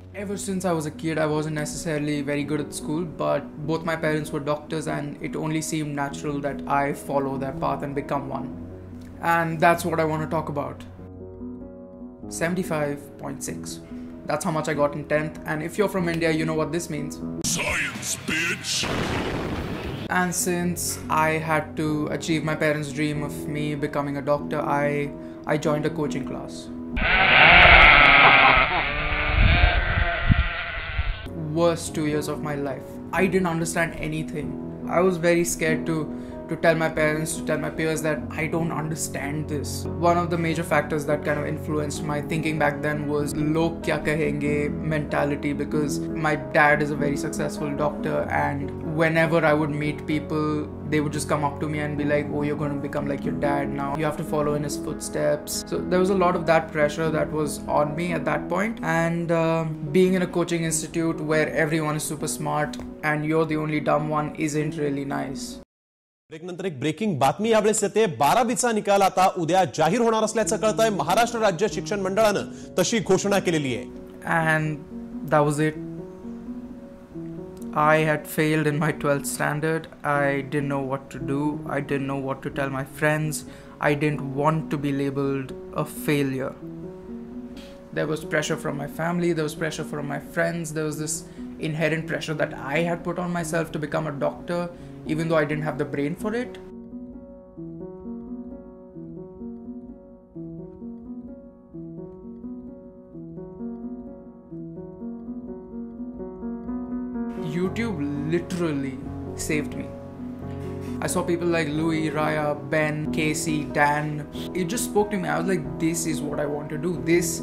Ever since I was a kid, I wasn't necessarily very good at school, but both my parents were doctors, and it only seemed natural that I follow their path and become one. And that's what I want to talk about. 75.6. That's how much I got in 10th, and if you're from India, you know what this means. Science, bitch! And since I had to achieve my parents' dream of me becoming a doctor, I joined a coaching class. Worst 2 years of my life. I didn't understand anything. I was very scared to tell my parents, to tell my peers that I don't understand this. One of the major factors that kind of influenced my thinking back then was log kya kahenge mentality, because my dad is a very successful doctor, and whenever I would meet people, they would just come up to me and be like, oh, you're going to become like your dad now, you have to follow in his footsteps. So there was a lot of that pressure that was on me at that point. And being in a coaching institute where everyone is super smart and you're the only dumb one isn't really nice. ब्रेकनंतर एक breaking बातमी यावेळेस येते. 12वीचा निकाल आता उद्या जाहीर होणार असल्याचं कळतंय. महाराष्ट्र राज्य शिक्षण मंडळानं तशी घोषणा केलेली आहे. And that was it. I had failed in my 12th standard. I didn't know what to do. I didn't know what to tell my friends. I didn't want to be labeled a failure. There was pressure from my family, there was pressure from my friends, there was this inherent pressure that I had put on myself to become a doctor, even though I didn't have the brain for it. YouTube literally saved me. I saw people like Louis, Raya, Ben, Casey, Dan. It just spoke to me. I was like, this is what I want to do. This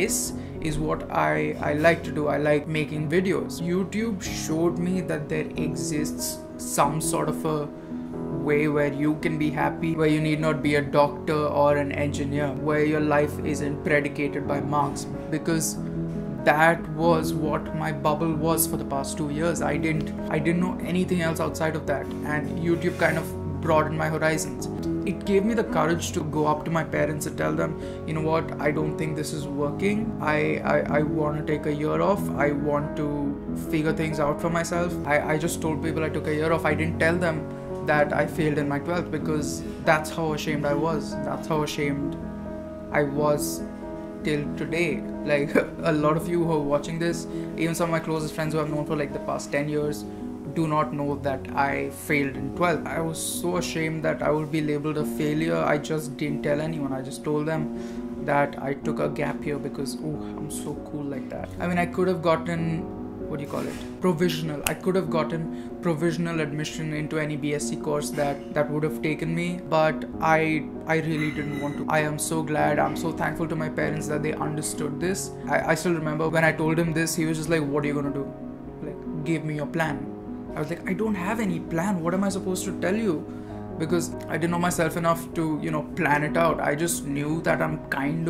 is what I like to do. I like making videos. YouTube showed me that there exists some sort of a way where you can be happy, where you need not be a doctor or an engineer, where your life isn't predicated by marks, because that was what my bubble was for the past 2 years. I didn't know anything else outside of that, and YouTube kind of broadened my horizons. It gave me the courage to go up to my parents and tell them, you know what, I don't think this is working. I want to take a year off. I want to figure things out for myself. I just told people I took a year off. I didn't tell them that I failed in my 12th, because that's how ashamed I was. That's how ashamed I was till today. Like, a lot of you who are watching this, even some of my closest friends who I've known for like the past 10 years, do not know that I failed in 12th. I was so ashamed that I would be labeled a failure. I just didn't tell anyone. I just told them that I took a gap year because, oh, I'm so cool like that. I mean, I could have gotten, what do you call it? Provisional. I could have gotten provisional admission into any BSc course that would have taken me, but I really didn't want to. I am so glad, I'm so thankful to my parents that they understood this. I still remember when I told him this, he was just like, what are you gonna do? Like, give me your plan. I was like, I don't have any plan. What am I supposed to tell you? Because I didn't know myself enough to, plan it out. I just knew that I kind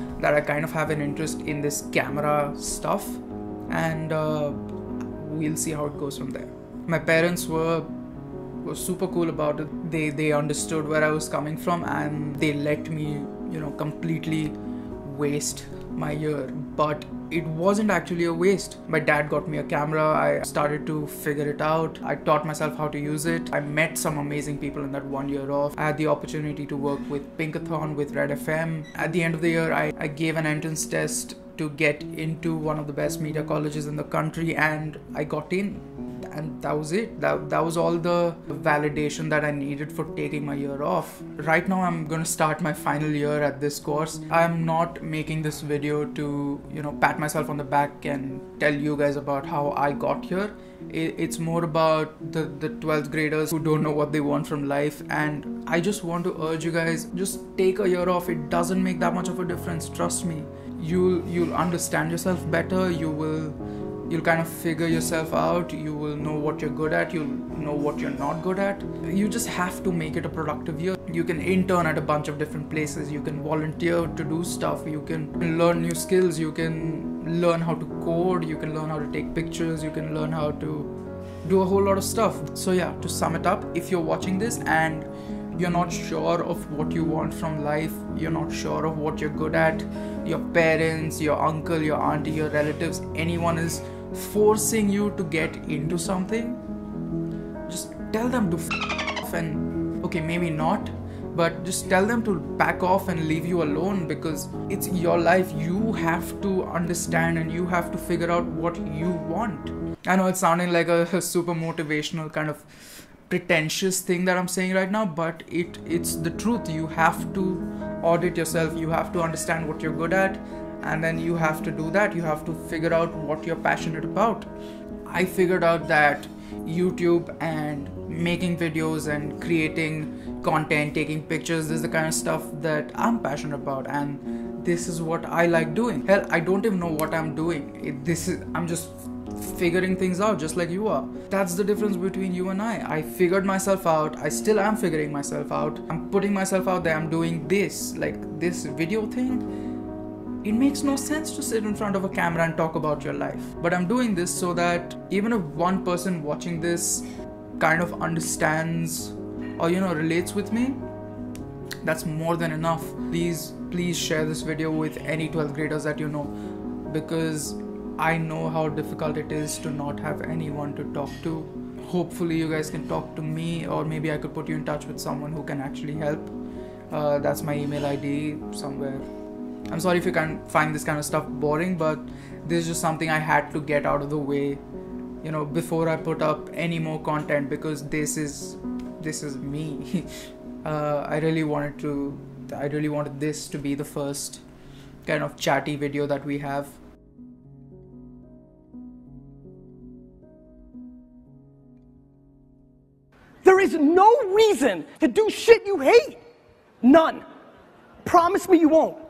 of have an interest in this camera stuff, and we'll see how it goes from there. My parents were super cool about it. They understood where I was coming from, and they let me, completely waste my year. But it wasn't actually a waste. My dad got me a camera. I started to figure it out. I taught myself how to use it. I met some amazing people in that 1 year off. I had the opportunity to work with Pinkathon, with Red FM. At the end of the year, I gave an entrance test to get into one of the best media colleges in the country, and I got in. And that was it. That was all the validation that I needed for taking my year off. Right now I'm gonna start my final year at this course. I'm not making this video to, pat myself on the back and tell you guys about how I got here. It's more about the 12th graders who don't know what they want from life, and I just want to urge you guys, just take a year off. It doesn't make that much of a difference, trust me. You'll understand yourself better. You'll kind of figure yourself out. You will know what you're good at. You'll know what you're not good at. You just have to make it a productive year. You can intern at a bunch of different places. You can volunteer to do stuff. You can learn new skills. You can learn how to code. You can learn how to take pictures. You can learn how to do a whole lot of stuff. So yeah, to sum it up, if you're watching this and you're not sure of what you want from life, you're not sure of what you're good at, your parents, your uncle, your auntie, your relatives, anyone is forcing you to get into something, just tell them to f off. And okay, maybe not, but just tell them to back off and leave you alone, because it's your life. You have to understand and you have to figure out what you want. I know it's sounding like a super motivational kind of pretentious thing that I'm saying right now, but it's the truth. You have to audit yourself, you have to understand what you're good at, and then you have to do that. You have to figure out what you're passionate about. I figured out that YouTube and making videos and creating content, taking pictures, this is the kind of stuff that I'm passionate about, and this is what I like doing. Hell, I don't even know what I'm doing. I'm just figuring things out just like you are. That's the difference between you and I figured myself out. I still am figuring myself out. I'm putting myself out there. I'm doing this, like this video thing. It makes no sense to sit in front of a camera and talk about your life, but I'm doing this so that even if one person watching this kind of understands or relates with me, that's more than enough. Please share this video with any 12th graders that you know, because I know how difficult it is to not have anyone to talk to. Hopefully you guys can talk to me, or maybe I could put you in touch with someone who can actually help. That's my email ID somewhere. I'm sorry if you can't find this kind of stuff boring, but this is just something I had to get out of the way, before I put up any more content, because this is me. I really wanted this to be the first kind of chatty video that we have. There is no reason to do shit you hate. None. Promise me you won't.